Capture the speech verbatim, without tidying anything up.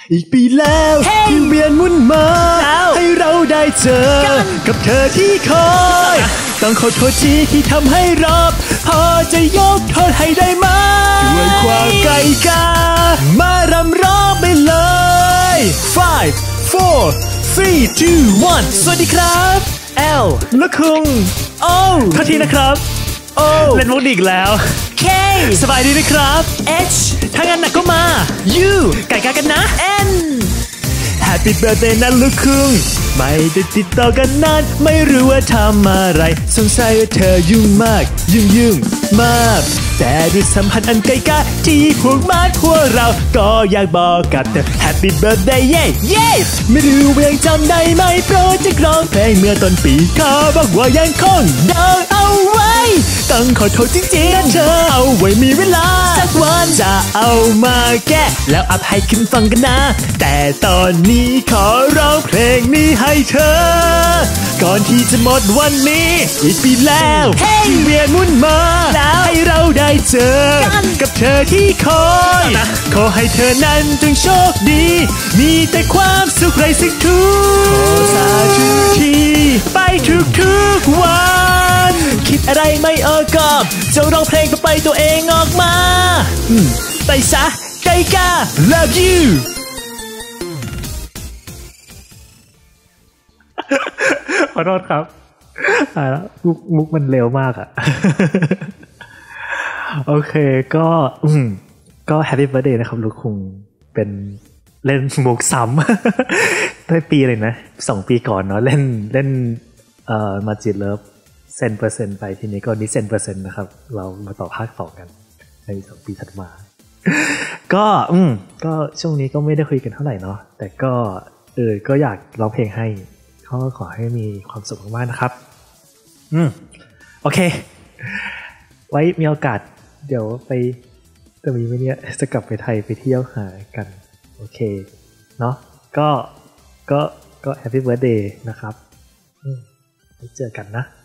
อีกปีแล้วที่เวียนวุ่นมาให้เราได้เจอกับเธอที่คอยต้องขอโทษทีที่ทำให้รอบพอจะยกโทษให้ได้ไหมด้วยความไกลกามารำร้องไปเลย five four three two one สวัสดีครับ L และคุง O ขอทีนะครับโอ้เล่นมุกอีกแล้ว K สบายดีไหมครับ H ถ้างั้นหนักก็มา U ไก่กากันนะ N Happy birthday นะลูกคุงไม่ได้ติดต่อกันนานไม่รู้ว่าทำอะไรสงสัยว่าเธอยุ่งมากยุ่งยุ่งมากแต่ด้วยสัมพันธ์อันไกลกาที่ผูกมัดพวกเราก็อยากบอกกับเธอ Happy birthday เย้เย้ไม่รู้ว่ายังจำได้ไหมโปรเจกต์ร้องเพลงเมื่อต้นปีขอบอกว่ายังคงดังเอาไว้ต้องขอโทษจริงๆนะเธอเอาไว้มีเวลาสักวันจะเอามาแก้แล้วอัพให้ขึ้นฟังกันนะแต่ตอนนี้ขอร้องเพลงนี้ให้เธอก่อนที่จะหมดวันนี้อีกปีแล้วที่เวียนวุ่นมาให้เราได้เจอกับเธอที่คอยขอให้เธอนั้นจงโชคดีมีแต่ความสุขไรสิ่งทุกขอสาธุทีไปทุกทุกวันคิดอะไรไม่ออกก็จะร้องเพลงต่อไปตัวเองออกมาไปซะไกกา love you ขอโทษครับอ่ามุกมุกมันเร็วมากอะโอเคก็อืมก็ Happy Birthday นะครับลูกคุงเป็นเล่นมุกซ้ำได้ปีเลยนะสองปีก่อนเนาะเล่นเล่นเอ่อมาจิตเลิฟเซนเปอร์เซ็นต์ไปทีนี้ก็นี้เซนเปอร์เซ็นต์นะครับเรามาต่อภาคต่อกันในสองปีถัดมาก็อืมก็ช่วงนี้ก็ไม่ได้คุยกันเท่าไหร่เนาะแต่ก็เออก็อยากร้องเพลงให้ก็ขอให้มีความสุขมากๆนะครับอืมโอเคไว้มีโอกาสเดี๋ยวไปจะมีไหมเนี่ยจะกลับไปไทยไปเที่ยวหากันโอเคเนาะก็ก็ก็แฮปปี้เบิร์ธเดย์นะครับอืมไว้เจอกันนะ